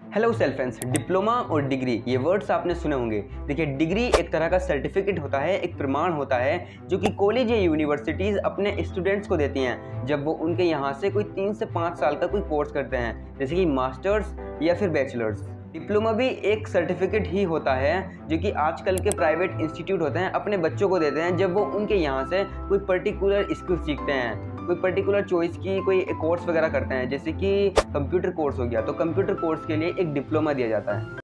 Hello self friends, diploma और degree ये words आपने सुने होंगे। देखिए, डिग्री एक तरह का सर्टिफिकेट होता है, एक प्रमाण होता है जो कि कॉलेज या यूनिवर्सिटीज़ अपने स्टूडेंट्स को देती हैं जब वो उनके यहाँ से कोई 3 से 5 साल का कोई कोर्स करते हैं, जैसे कि मास्टर्स या फिर बैचलर्स। डिप्लोमा भी एक सर्टिफिकेट ही होता है जो कि आजकल के प्राइवेट इंस्टीट्यूट होते हैं अपने बच्चों को देते हैं जब वो उनके यहाँ से कोई पर्टिकुलर स्किल सीखते हैं, कोई पर्टिकुलर चॉइस की कोई कोर्स वगैरह करते हैं, जैसे कि कंप्यूटर कोर्स हो गया तो कंप्यूटर कोर्स के लिए एक डिप्लोमा दिया जाता है।